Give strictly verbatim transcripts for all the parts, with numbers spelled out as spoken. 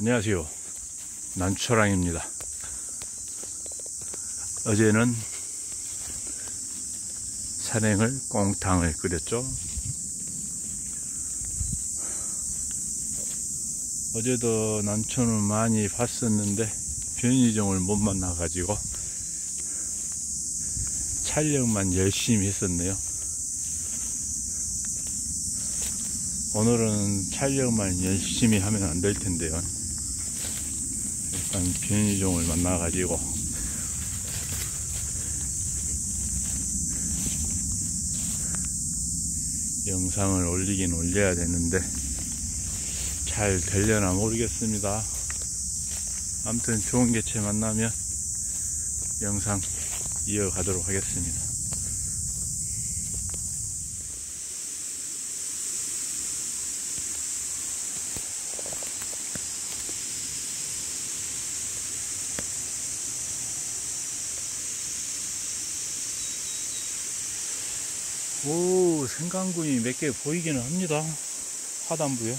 안녕하세요, 난초랑입니다. 어제는 산행을 꽁탕을 끓였죠. 어제도 난초는 많이 봤었는데 변희종을 못 만나 가지고 촬영만 열심히 했었네요. 오늘은 촬영만 열심히 하면 안 될 텐데요. 일단 변희종을 만나 가지고 영상을 올리긴 올려야 되는데 잘 되려나 모르겠습니다. 아무튼 좋은 개체 만나면 영상 이어가도록 하겠습니다. 오, 생강군이 몇 개 보이기는 합니다. 하단부에.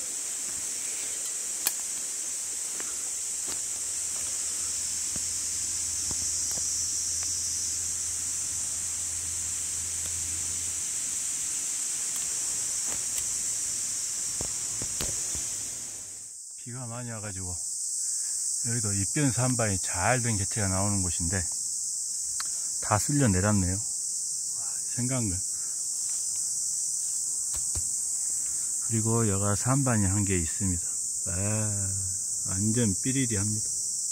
비가 많이 와가지고 여기도 입변산반이 잘 된 개체가 나오는 곳인데 다 쓸려 내렸네요. 생강근. 그리고 여가 산반이 한 개 있습니다. 아, 완전 삐리리 합니다.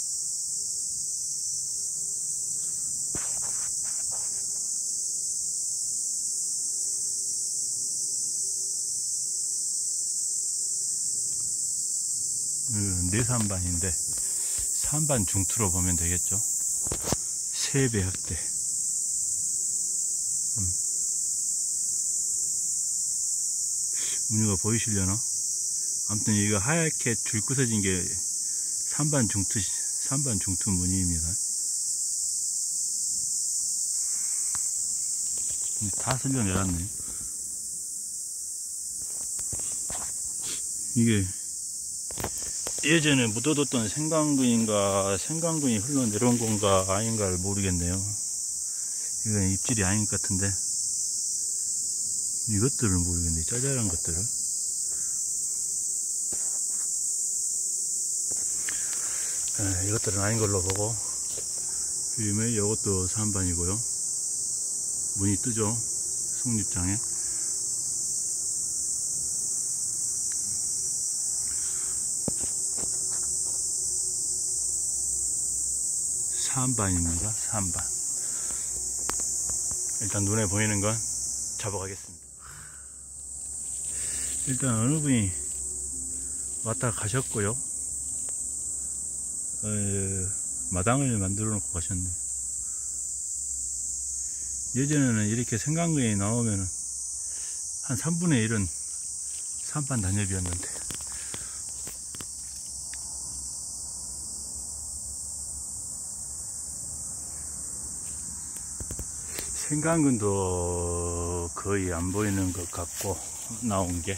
내산반인데 산반 중투로 보면 되겠죠. 세 배 확대. 음. 무늬가 보이시려나? 아무튼 이거 하얗게 줄 끊어진 게 산반 중투, 산반 중투 무늬입니다. 다 쓸려내놨네. 이게 예전에 묻어뒀던 생강근인가 생강근이 흘러내려온 건가 아닌가를 모르겠네요. 이건 입질이 아닌 것 같은데 이것들을 모르겠네. 짜잘한 것들을. 에, 이것들은 아닌 걸로 보고, 그다음에 이것도 산반이고요. 문이 뜨죠, 속립장에. 산반입니다. 산반. 일단 눈에 보이는 건 잡아가겠습니다. 일단 어느 분이 왔다 가셨고요. 어, 마당을 만들어 놓고 가셨네요. 예전에는 이렇게 생강근이 나오면 한 삼분의 일은 산반 단엽이었는데 생강근도 거의 안 보이는 것 같고 나온 게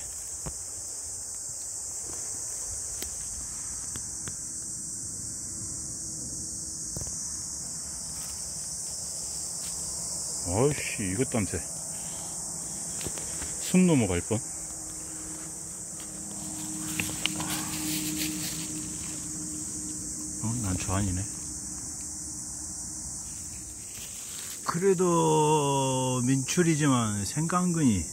어이씨, 이것 땀새. 숨 넘어갈 뻔. 어, 난초 아니네. 그래도 민출이지만 생강근이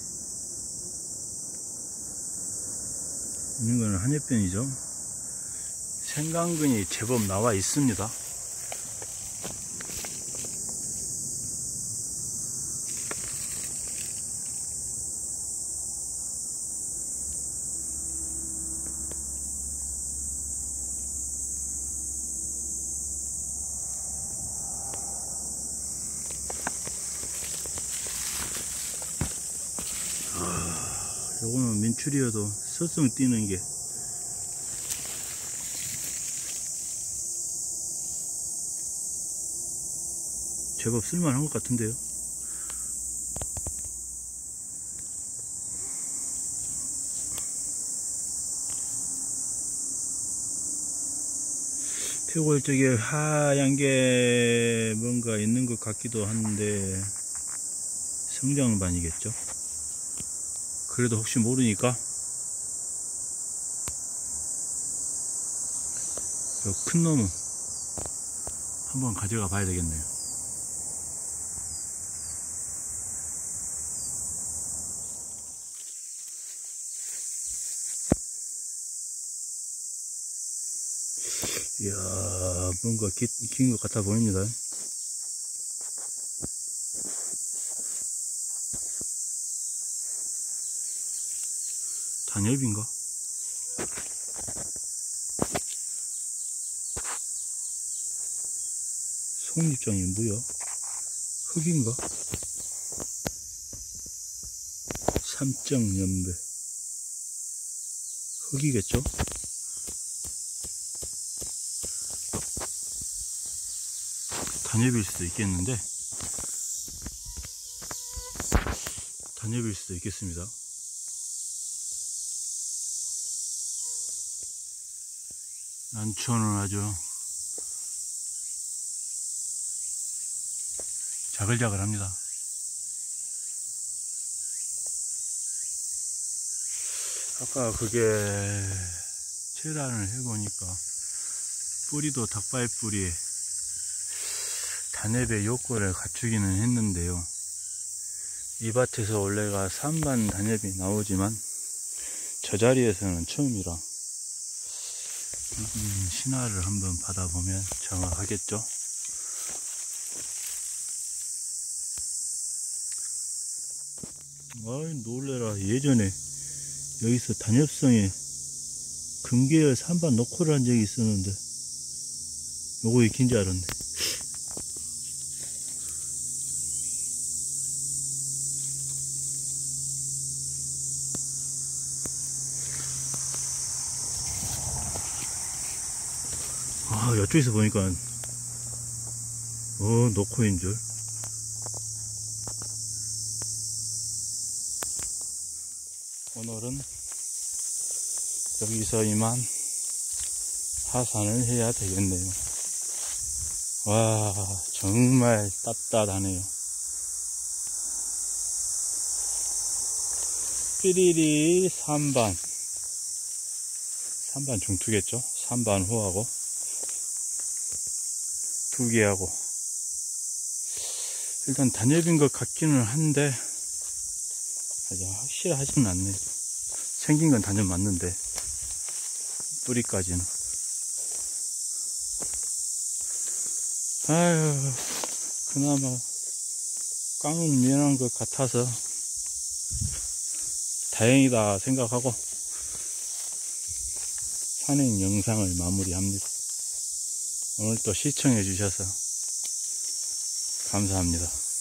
있는 거는 한엽변이죠. 생강근이 제법 나와 있습니다. 요거는 민출이어도 서성 뛰는 게 제법 쓸만한 것 같은데요. 태골 쪽에 하얀 게 뭔가 있는 것 같기도 한데 성장반이겠죠. 그래도 혹시 모르니까 큰 놈은 한번 가져가 봐야 되겠네요. 이야, 뭔가 긴 것 같아 보입니다. 단엽인가? 속잎장이 뭐야? 흙인가? 삼정연배 흙이겠죠? 단엽일 수도 있겠는데 단엽일 수도 있겠습니다. 난초는 아주 자글자글합니다. 아까 그게 체란을 해보니까 뿌리도 닭발 뿌리에 단엽의 요건을 갖추기는 했는데요. 이 밭에서 원래가 삼반 단엽이 나오지만 저 자리에서는 처음이라 음, 신화를 한번 받아보면 정확하겠죠. 아이 놀래라. 예전에 여기서 단엽성에 금계열 삼반 녹화를 한 적이 있었는데 요거 익힌 줄 알았네. 아, 이쪽에서 보니까 어 녹화인 줄. 오늘은 여기서 이만 하산을 해야 되겠네요. 와, 정말 따뜻하네요. 삐리리 삼반 삼반 중투겠죠? 삼반 후하고 두 개하고 일단 단엽인 것 같기는 한데 아직 확실하지는 않네. 생긴 건 단엽 맞는데 뿌리까지는. 아유, 그나마 깡은 미안한 것 같아서 다행이다 생각하고 산행 영상을 마무리합니다. 오늘도 시청해 주셔서 감사합니다.